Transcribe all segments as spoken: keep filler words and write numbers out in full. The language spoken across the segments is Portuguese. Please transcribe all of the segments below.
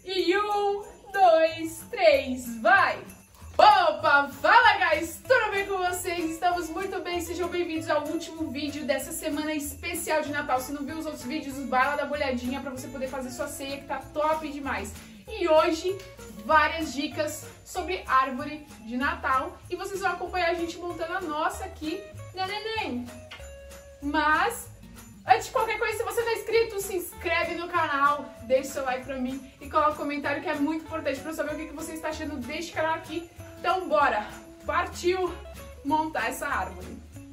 E um, dois, três, vai! Opa, fala guys, tudo bem com vocês? Estamos muito bem, sejam bem-vindos ao último vídeo dessa semana especial de Natal. Se não viu os outros vídeos, vai lá dar uma olhadinha pra você poder fazer sua ceia, que tá top demais. E hoje, várias dicas sobre árvore de Natal e vocês vão acompanhar a gente montando a nossa aqui, né, neném? Mas, antes de qualquer coisa, se você não é inscrito, se inscreve no canal, deixa seu like pra mim e coloca um comentário que é muito importante pra eu saber o que você está achando deste canal aqui. Então bora, partiu montar essa árvore.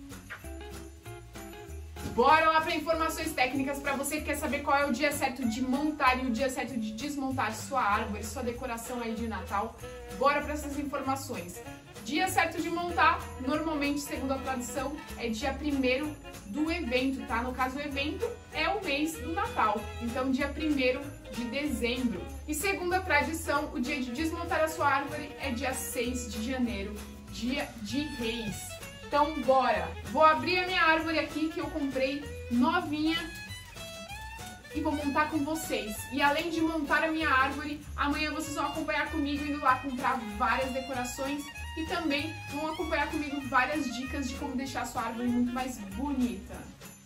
Bora lá para informações técnicas para você que quer saber qual é o dia certo de montar e o dia certo de desmontar sua árvore, sua decoração aí de Natal. Bora para essas informações. Dia certo de montar, normalmente, segundo a tradição, é dia primeiro do evento, tá? No caso, o evento é o mês do Natal, então dia primeiro de dezembro. E segundo a tradição, o dia de desmontar a sua árvore é dia seis de janeiro, dia de Reis. Então, bora! Vou abrir a minha árvore aqui, que eu comprei novinha, e vou montar com vocês. E além de montar a minha árvore, amanhã vocês vão acompanhar comigo indo lá comprar várias decorações e também vão acompanhar comigo várias dicas de como deixar a sua árvore muito mais bonita.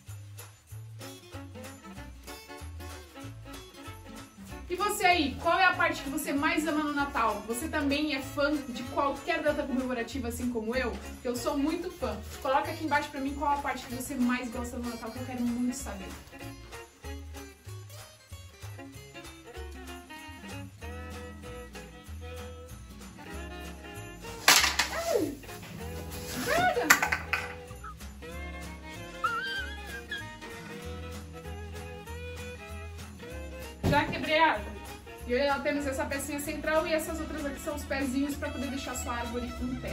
E você aí, qual é a parte que você mais ama no Natal? Você também é fã de qualquer data comemorativa, assim como eu? Eu sou muito fã. Coloca aqui embaixo pra mim qual a parte que você mais gosta do Natal, que eu quero muito saber. Já quebrei a árvore. E nós temos essa pecinha central e essas outras aqui são os pezinhos para poder deixar a sua árvore em pé.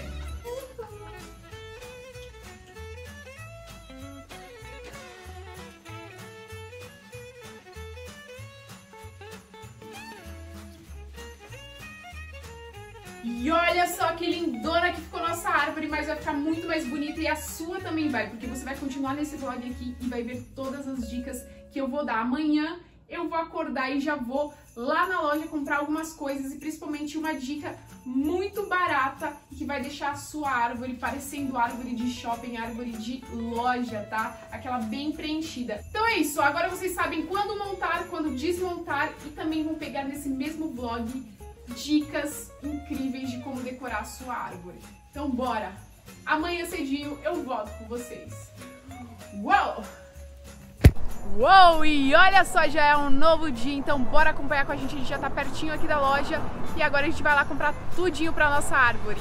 E olha só que lindona que ficou nossa árvore, mas vai ficar muito mais bonita e a sua também vai, porque você vai continuar nesse vlog aqui e vai ver todas as dicas que eu vou dar. Amanhã eu vou acordar e já vou lá na loja comprar algumas coisas e principalmente uma dica muito barata que vai deixar a sua árvore parecendo árvore de shopping, árvore de loja, tá? Aquela bem preenchida. Então é isso, agora vocês sabem quando montar, quando desmontar e também vão pegar nesse mesmo vlog dicas incríveis de como decorar a sua árvore. Então bora! Amanhã cedinho eu volto com vocês. Uau! Uou, e olha só, já é um novo dia, então bora acompanhar com a gente, a gente já tá pertinho aqui da loja e agora a gente vai lá comprar tudinho pra nossa árvore.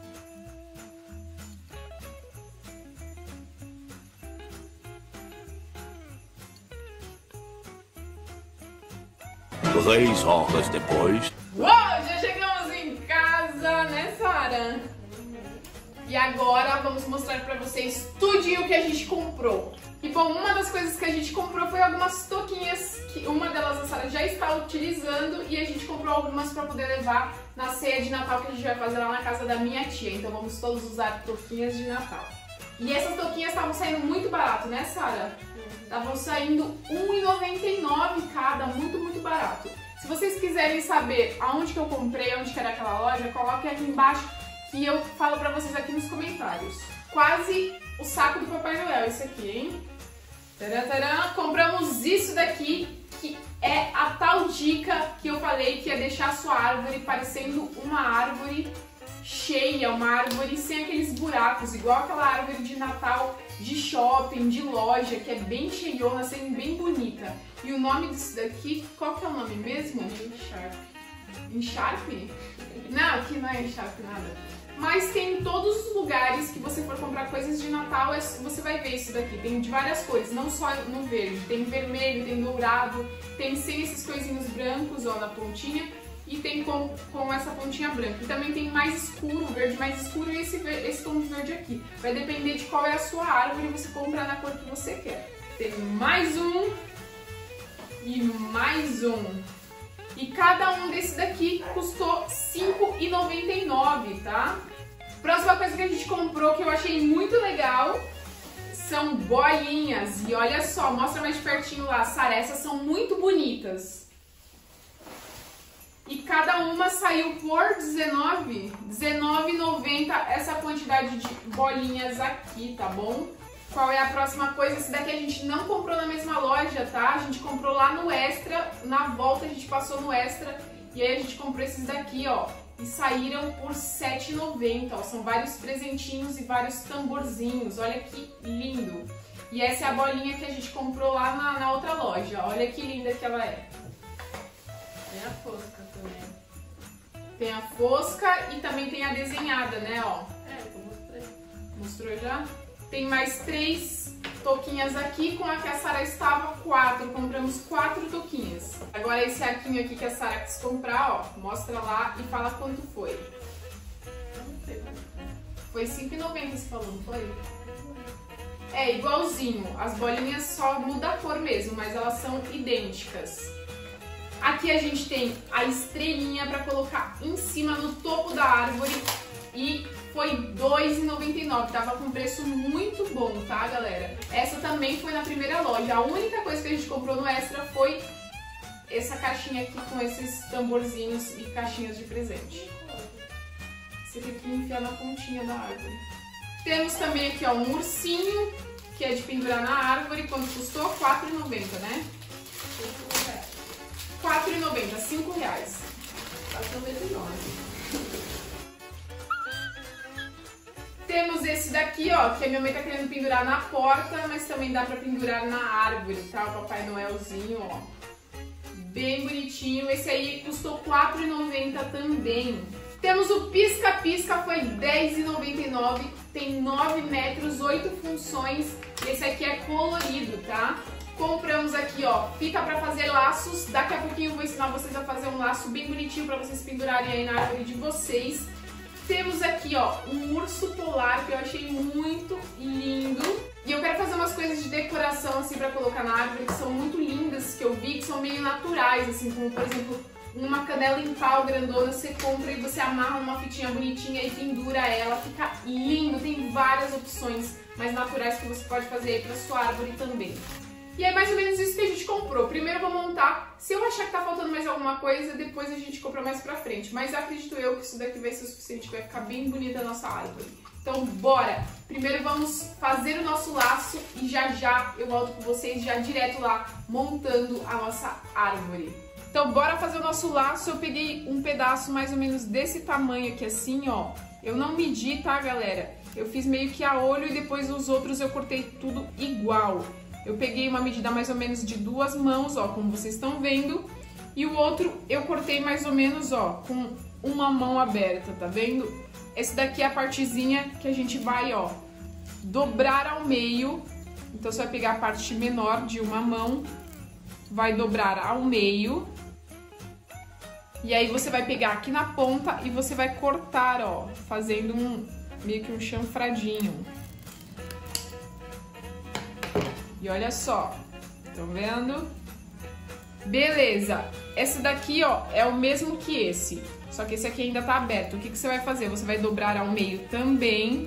Três horas depois. Uou, já chegamos em casa, né, Sara? E agora vamos mostrar pra vocês tudinho que a gente comprou. E bom, uma das coisas que a gente comprou foi algumas touquinhas, que uma delas a Sara já está utilizando e a gente comprou algumas para poder levar na ceia de Natal que a gente vai fazer lá na casa da minha tia. Então vamos todos usar touquinhas de Natal. E essas touquinhas estavam saindo muito barato, né, Sara? Estavam saindo um real e noventa e nove centavos cada, muito, muito barato. Se vocês quiserem saber aonde que eu comprei, onde que era aquela loja, coloque aqui embaixo que eu falo pra vocês aqui nos comentários. Quase o saco do Papai Noel, esse aqui, hein? Tcharam, tcharam. Compramos isso daqui, que é a tal dica que eu falei que ia deixar a sua árvore parecendo uma árvore cheia, uma árvore sem aqueles buracos, igual aquela árvore de Natal de shopping, de loja, que é bem cheiona, sendo bem bonita. E o nome disso daqui, qual que é o nome mesmo? Encharpe. Encharpe? Não, aqui não é Encharpe nada. Mas tem em todos os lugares que você for comprar coisas de Natal, você vai ver isso daqui. Tem de várias cores, não só no verde. Tem vermelho, tem dourado, tem sem esses coisinhos brancos, ó, na pontinha. E tem com, com essa pontinha branca. E também tem mais escuro, verde mais escuro e esse, esse tom de verde aqui. Vai depender de qual é a sua árvore e você compra na cor que você quer. Tem mais um e mais um. E cada um desse daqui custou cinco reais e noventa e nove centavos, tá? Próxima coisa que a gente comprou que eu achei muito legal são bolinhas. E olha só, mostra mais de pertinho lá, Sara, essas são muito bonitas. e cada uma saiu por dezenove reais e noventa centavos essa quantidade de bolinhas aqui, tá bom? Qual é a próxima coisa? Esse daqui a gente não comprou na mesma loja, tá? A gente comprou lá no Extra, na volta a gente passou no Extra e aí a gente comprou esses daqui, ó. E saíram por sete reais e noventa centavos, ó. São vários presentinhos e vários tamborzinhos, olha que lindo. E essa é a bolinha que a gente comprou lá na, na outra loja, olha que linda que ela é. Tem a fosca também. Tem a fosca e também tem a desenhada, né, ó. É, eu mostrei. Mostrou já? Tem mais três toquinhas aqui, com a que a Sara estava, quatro. Compramos quatro toquinhas. Agora esse arquinho aqui que a Sara quis comprar, ó, mostra lá e fala quanto foi. Eu não sei. Foi cinco reais e noventa centavos, você falou, não foi? É, igualzinho. As bolinhas só muda a cor mesmo, mas elas são idênticas. Aqui a gente tem a estrelinha para colocar em cima no topo da árvore e foi dois reais e noventa e nove centavos, tava com preço muito bom, tá, galera? Essa também foi na primeira loja. A única coisa que a gente comprou no Extra foi essa caixinha aqui com esses tamborzinhos e caixinhas de presente. Você tem que enfiar na pontinha da árvore. Temos também aqui, ó, um ursinho, que é de pendurar na árvore. Quanto custou? quatro reais e noventa centavos, né? quatro reais e noventa centavos, cinco reais. quatro reais e noventa e nove centavos. Temos esse daqui, ó, que a minha mãe tá querendo pendurar na porta, mas também dá pra pendurar na árvore, tá? O Papai Noelzinho, ó. Bem bonitinho. Esse aí custou quatro reais e noventa centavos também. Temos o pisca-pisca, foi dez reais e noventa e nove centavos. Tem nove metros, oito funções. Esse aqui é colorido, tá? Compramos aqui, ó, fita pra fazer laços. Daqui a pouquinho eu vou ensinar vocês a fazer um laço bem bonitinho pra vocês pendurarem aí na árvore de vocês. Temos aqui, ó, um urso polar que eu achei muito lindo. E eu quero fazer umas coisas de decoração, assim, pra colocar na árvore, que são muito lindas, que eu vi, que são meio naturais, assim, como, por exemplo, uma canela em pau grandona, você compra e você amarra uma fitinha bonitinha e pendura ela, fica lindo. Tem várias opções mais naturais que você pode fazer aí pra sua árvore também. E é mais ou menos isso que a gente comprou. Primeiro eu vou montar. Se eu achar que tá faltando mais alguma coisa, depois a gente compra mais pra frente. Mas acredito eu que isso daqui vai ser o suficiente, vai ficar bem bonita a nossa árvore. Então bora! Primeiro vamos fazer o nosso laço e já já eu volto com vocês já direto lá montando a nossa árvore. Então bora fazer o nosso laço. Eu peguei um pedaço mais ou menos desse tamanho aqui assim, ó. Eu não medi, tá, galera? Eu fiz meio que a olho e depois os outros eu cortei tudo igual. Eu peguei uma medida mais ou menos de duas mãos, ó, como vocês estão vendo. E o outro eu cortei mais ou menos, ó, com uma mão aberta, tá vendo? Esse daqui é a partezinha que a gente vai, ó, dobrar ao meio. Então você vai pegar a parte menor de uma mão, vai dobrar ao meio. E aí você vai pegar aqui na ponta e você vai cortar, ó, fazendo um, meio que um chanfradinho. E olha só, estão vendo? Beleza, esse daqui, ó, é o mesmo que esse, só que esse aqui ainda tá aberto. O que que você vai fazer? Você vai dobrar ao meio também.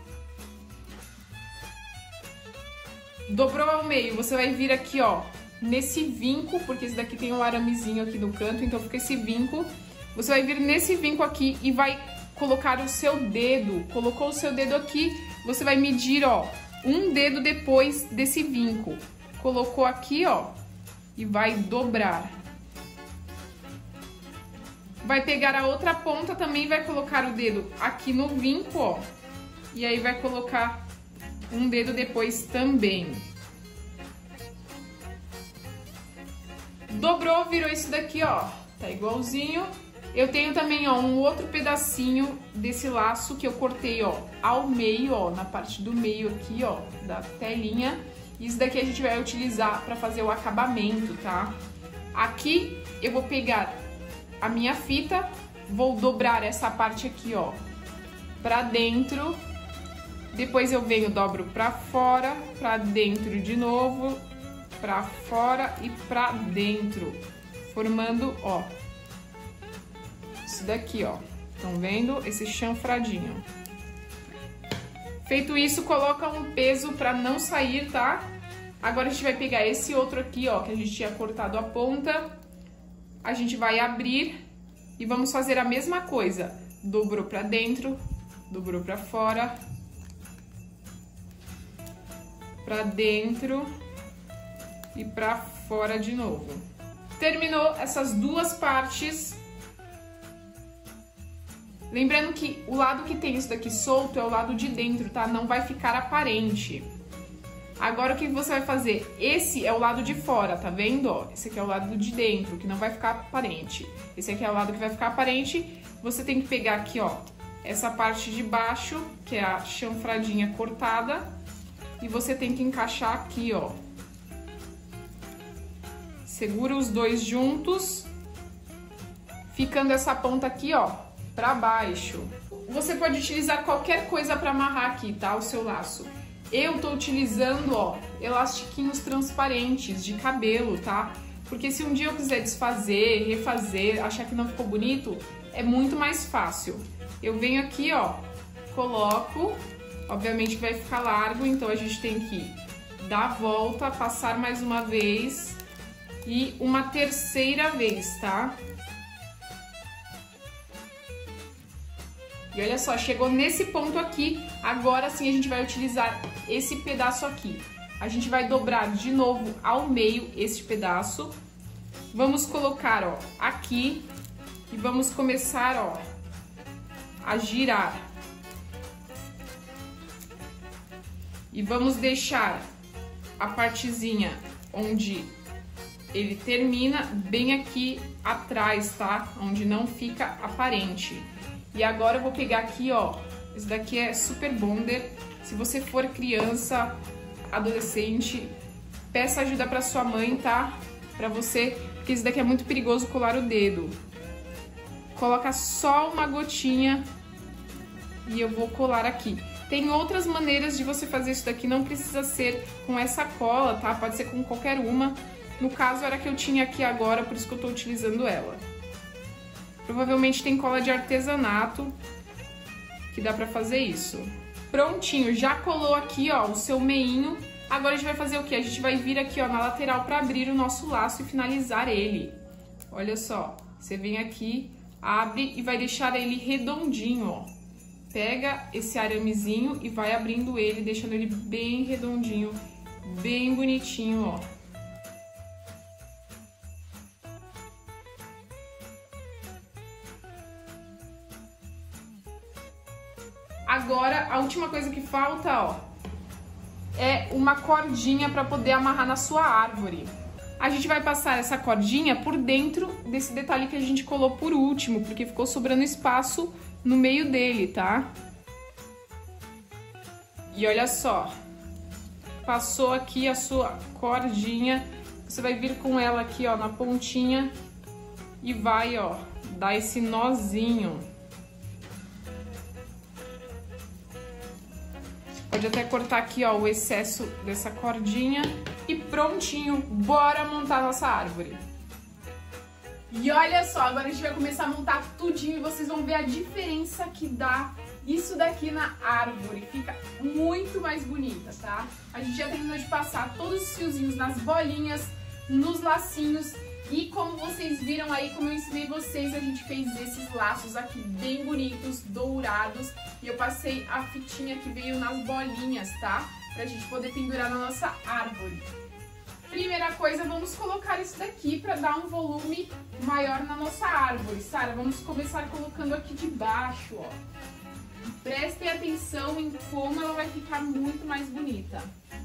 Dobrou ao meio, você vai vir aqui, ó, nesse vinco, porque esse daqui tem um aramezinho aqui no canto, então fica esse vinco. Você vai vir nesse vinco aqui e vai colocar o seu dedo. Colocou o seu dedo aqui, você vai medir, ó, um dedo depois desse vinco. Colocou aqui, ó, e vai dobrar. Vai pegar a outra ponta também, vai colocar o dedo aqui no vinco, ó, e aí vai colocar um dedo depois também. Dobrou, virou isso daqui, ó, tá igualzinho. Eu tenho também, ó, um outro pedacinho desse laço que eu cortei, ó, ao meio, ó, na parte do meio aqui, ó, da telinha. Isso daqui a gente vai utilizar para fazer o acabamento, tá? Aqui eu vou pegar a minha fita, vou dobrar essa parte aqui, ó, pra dentro. Depois eu venho, dobro pra fora, pra dentro de novo, pra fora e pra dentro, formando, ó, isso daqui, ó. Estão vendo? Esse chanfradinho. Feito isso, coloca um peso pra não sair, tá? Agora a gente vai pegar esse outro aqui, ó, que a gente tinha cortado a ponta. A gente vai abrir E vamos fazer a mesma coisa. Dobrou pra dentro, dobrou pra fora, pra dentro e pra fora de novo. Terminou essas duas partes. Lembrando que o lado que tem isso daqui solto é o lado de dentro, tá? Não vai ficar aparente. Agora, o que você vai fazer? Esse é o lado de fora, tá vendo? Ó, esse aqui é o lado de dentro, que não vai ficar aparente. Esse aqui é o lado que vai ficar aparente. Você tem que pegar aqui, ó, essa parte de baixo, que é a chanfradinha cortada. E você tem que encaixar aqui, ó. Segura os dois juntos, ficando essa ponta aqui, ó, pra baixo. Você pode utilizar qualquer coisa pra amarrar aqui, tá? O seu laço. Eu tô utilizando, ó, elastiquinhos transparentes de cabelo, tá? Porque se um dia eu quiser desfazer, refazer, achar que não ficou bonito, é muito mais fácil. Eu venho aqui, ó, coloco, obviamente que vai ficar largo, então a gente tem que dar a volta, passar mais uma vez e uma terceira vez, tá? E olha só, chegou nesse ponto aqui, agora sim a gente vai utilizar esse pedaço aqui. A gente vai dobrar de novo ao meio esse pedaço. Vamos colocar, ó, aqui e vamos começar, ó, a girar. E vamos deixar a partezinha onde ele termina bem aqui atrás, tá? Onde não fica aparente. E agora eu vou pegar aqui, ó, esse daqui é Super Bonder. Se você for criança, adolescente, peça ajuda pra sua mãe, tá? Pra você, porque esse daqui é muito perigoso colar o dedo. Coloca só uma gotinha e eu vou colar aqui. Tem outras maneiras de você fazer isso daqui, não precisa ser com essa cola, tá? Pode ser com qualquer uma. No caso, era a que eu tinha aqui agora, por isso que eu tô utilizando ela. Provavelmente tem cola de artesanato que dá pra fazer isso. Prontinho, já colou aqui, ó, o seu meinho. Agora a gente vai fazer o quê? A gente vai vir aqui, ó, na lateral pra abrir o nosso laço e finalizar ele. Olha só, você vem aqui, abre e vai deixar ele redondinho, ó. Pega esse aramezinho e vai abrindo ele, deixando ele bem redondinho, bem bonitinho, ó. Agora, a última coisa que falta, ó, é uma cordinha para poder amarrar na sua árvore. A gente vai passar essa cordinha por dentro desse detalhe que a gente colou por último, porque ficou sobrando espaço no meio dele, tá? E olha só, passou aqui a sua cordinha, você vai vir com ela aqui, ó, na pontinha e vai, ó, dar esse nozinho. Pode até cortar aqui, ó, o excesso dessa cordinha e prontinho, bora montar a nossa árvore. E olha só, agora a gente vai começar a montar tudinho e vocês vão ver a diferença que dá isso daqui na árvore. Fica muito mais bonita, tá? A gente já terminou de passar todos os fiozinhos nas bolinhas, nos lacinhos. E como vocês viram aí, como eu ensinei vocês, a gente fez esses laços aqui bem bonitos, dourados. E eu passei a fitinha que veio nas bolinhas, tá? Pra gente poder pendurar na nossa árvore. Primeira coisa, vamos colocar isso daqui pra dar um volume maior na nossa árvore. Sara, vamos começar colocando aqui de baixo, ó. Prestem atenção em como ela vai ficar muito mais bonita.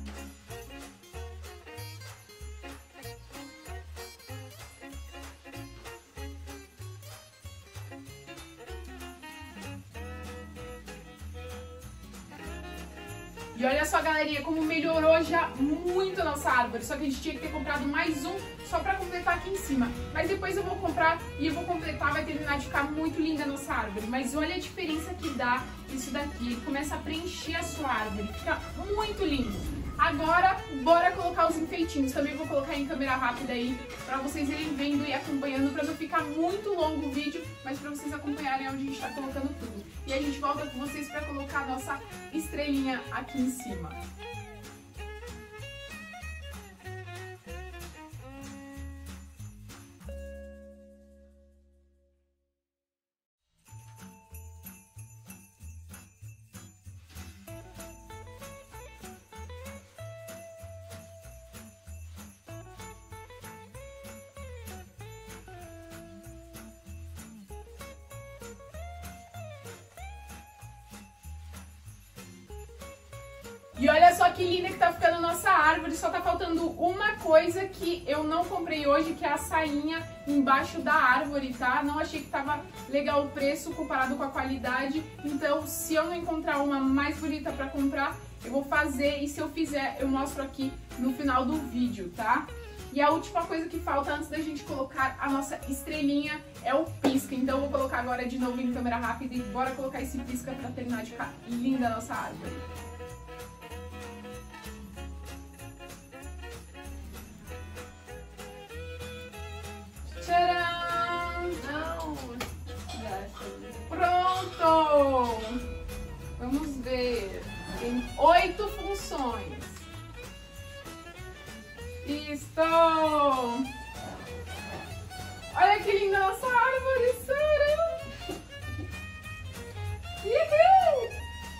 E olha só, galerinha, como melhorou já muito a nossa árvore. Só que a gente tinha que ter comprado mais um só pra completar aqui em cima. Mas depois eu vou comprar e eu vou completar, vai terminar de ficar muito linda a nossa árvore. Mas olha a diferença que dá isso daqui. Começa a preencher a sua árvore, fica muito lindo. Agora, bora colocar os enfeitinhos. Também vou colocar em câmera rápida aí, pra vocês irem vendo e acompanhando, pra não ficar muito longo o vídeo, mas pra vocês acompanharem onde a gente tá colocando tudo. E a gente volta com vocês pra colocar a nossa estrelinha aqui em cima. E olha só que linda que tá ficando a nossa árvore, só tá faltando uma coisa que eu não comprei hoje, que é a sainha embaixo da árvore, tá? Não achei que tava legal o preço comparado com a qualidade, então se eu não encontrar uma mais bonita pra comprar, eu vou fazer, e se eu fizer, eu mostro aqui no final do vídeo, tá? E a última coisa que falta antes da gente colocar a nossa estrelinha é o pisca. Então eu vou colocar agora de novo em câmera rápida e bora colocar esse pisca pra terminar de ficar linda a nossa árvore. Tcharam! Não! Pronto! Vamos ver. Tem oito funções. Isso! Olha que linda nossa árvore, Sara! Uhul!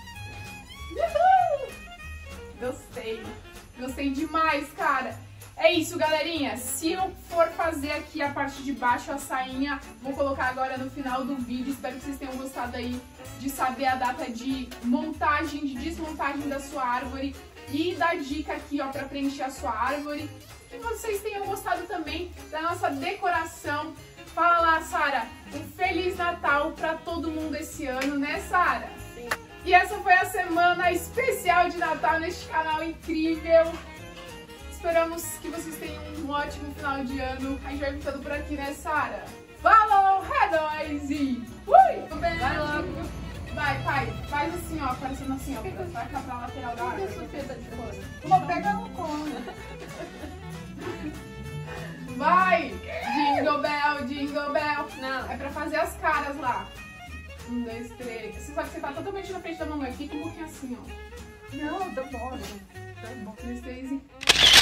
Uhul! Gostei! Gostei demais, cara! É isso, galerinha. Se eu for fazer aqui a parte de baixo, a sainha, vou colocar agora no final do vídeo. Espero que vocês tenham gostado aí de saber a data de montagem, de desmontagem da sua árvore e da dica aqui, ó, pra preencher a sua árvore. Que vocês tenham gostado também da nossa decoração. Fala lá, Sara, um Feliz Natal pra todo mundo esse ano, né, Sara? Sim. E essa foi a semana especial de Natal neste canal incrível. Esperamos que vocês tenham um ótimo final de ano. A gente vai ficando por aqui, né, Sara? Falou, é nóis e fui! Vai logo. Vai, pai, faz assim, ó, parecendo assim, ó, pra, pra cá, pra lateral da Cadê a árvore. sofeta de fora? Uma pega no cone. Vai! Jingle Bell, Jingle Bell. Não. É pra fazer as caras lá. Um, dois, três. Você sabe que você tá totalmente na frente da mamãe. Fica um pouquinho assim, ó. Não, tá bom. Tá bom. Um, dois, três e...